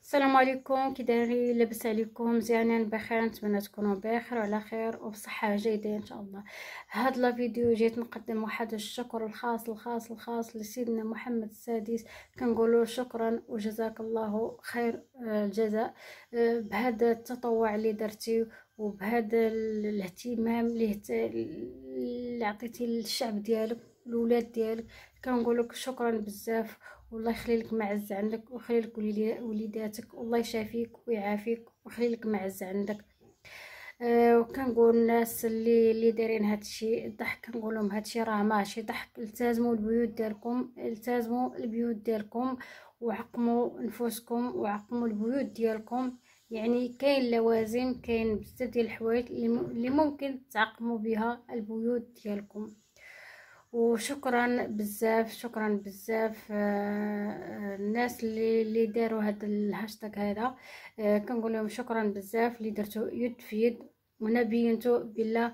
السلام عليكم، كي دايرين؟ لاباس عليكم؟ مزيانين بخير؟ نتمنى تكونوا بخير وعلى خير وبصحه جيده ان شاء الله. هاد لا فيديو جيت نقدم واحد الشكر الخاص لسيدنا محمد السادس. كنقولوا شكرا وجزاك الله خير الجزاء بهذا التطوع اللي درتي وبهذا الاهتمام اللي عطيتي للشعب ديالك الولاد ديالك. كنقول لك شكرا بزاف، والله يخلي لك معز عندك ويخلي لك وليداتك، والله يشافيك ويعافيك ويخلي لك معز عندك. وكنقول الناس اللي دايرين هادشي الضحك، كنقول لهم هادشي راه ماشي ضحك. التزموا البيوت ديالكم، التزموا البيوت ديالكم وعقموا نفوسكم وعقموا البيوت ديالكم. يعني كاين لوازم، كاين بزاف ديال الحوايج اللي ممكن تعقموا بها البيوت ديالكم. وشكرا بزاف، شكرا بزاف الناس اللي داروا هذا الهاشتاغ هذا. كنقول لهم شكرا بزاف اللي درتو يد في يد ونبينتو بالله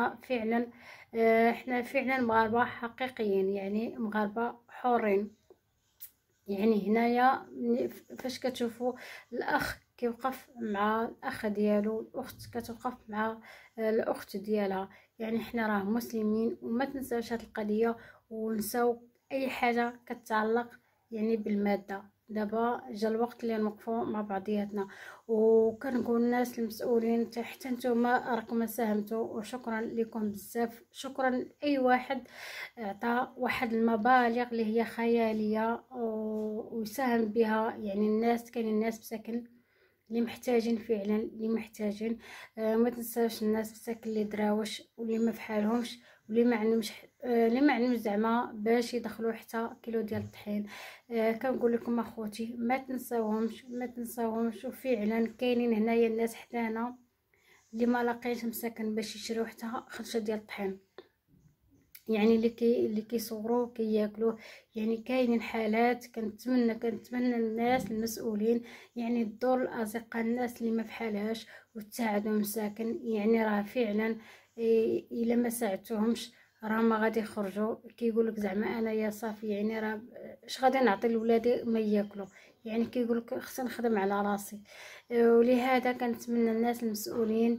احنا فعلا مغاربه حقيقيين، يعني مغاربه حورين. يعني هنايا فاش كتشوفوا الاخ كيوقف مع الاخ ديالو، الاخت كتوقف مع الاخت ديالها، يعني حنا راه مسلمين وما تنساوش هاد القضيه ونساو اي حاجه كتعلق يعني بالماده. دابا جا الوقت اللي نوقفوا مع بعضياتنا. وكنقول الناس المسؤولين حتى نتوما راكم ساهمتوا، وشكرا لكم بزاف. شكرا لاي واحد عطى واحد المبالغ اللي هي خياليه ويساهم بها. يعني الناس، كاين الناس مساكن اللي محتاجين فعلا، اللي محتاجين. ما تنساوش الناس مساكن اللي دراوش واللي ما فحالهمش واللي ما عندهمش زعما باش يدخلوا حتى كيلو ديال الطحين. كنقول لكم اخوتي ما تنساوهمش، ما تنساوهمش. وفعلا كاينين هنايا الناس حدانا اللي ما لاقيش مساكن باش يشريو حتى خرشه ديال الطحين، يعني اللي كيصوروا كياكلوه. يعني كاينين حالات. كنتمنى الناس المسؤولين يعني الدور الازقه، الناس اللي ما فحالهاش وتساعدوا مساكن. يعني راه فعلا الا ما ساعدتوهمش راه ما غادي يخرجوا. كيقول لك زعما انا يا صافي، يعني راه اش غادي نعطي لولادي ما ياكلوا؟ يعني كيقول لك خصني نخدم على راسي. ولهذا كنتمنى الناس المسؤولين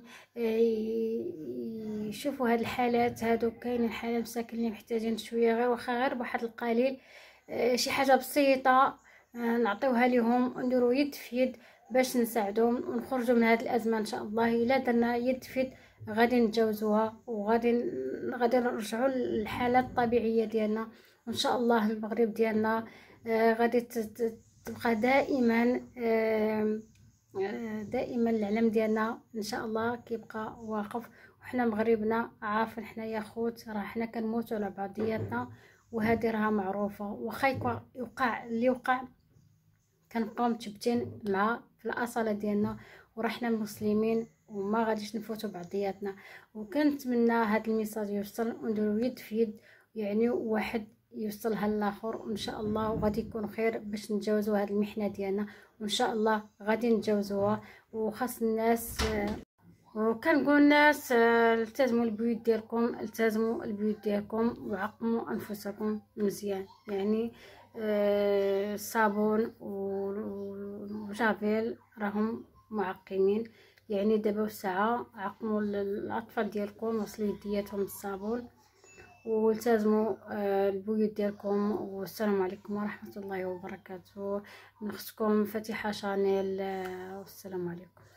يشوفوا هاد الحالات هادو. كاين حالات مساكن اللي محتاجين شويه غير واخا غير بواحد القليل، شي حاجه بسيطه نعطيوها لهم ونديروا يد في يد باش نساعدهم ونخرجوا من هاد الازمه ان شاء الله. الا درنا يد في يد غادي نتجاوزوها غادي نرجعوا للحاله الطبيعيه ديالنا، وان شاء الله المغرب ديالنا غادي تبقى دائما العلم ديالنا ان شاء الله كيبقى واقف. وحنا مغربنا عارفين حنايا خوت، راه حنا كنموتوا على بعضياتنا وهذه راها معروفه. واخا يوقع اللي وقع كنبقاو متثبتين مع في الاصاله ديالنا، وراه حنا مسلمين وما غاديش نفوتوا بعضياتنا. وكنتمنى هذا الميساج يوصل ونديروا يد في يد، يعني واحد يوصلها للاخر، وان شاء الله وغادي يكون خير باش نتجاوزوا هذه المحنه ديالنا، وان شاء الله غادي نتجاوزوها. وخاص الناس وكنقول الناس التزموا البيوت ديالكم، التزموا البيوت ديالكم وعقموا انفسكم مزيان. يعني الصابون وجافيل راهم معقمين. يعني دابا والساعه عقموا الاطفال ديالكم، وصلوا يدياتهم بالصابون والتزموا البيوت ديالكم. والسلام عليكم ورحمه الله وبركاته. من اختكم فاتحه شانيل، والسلام عليكم.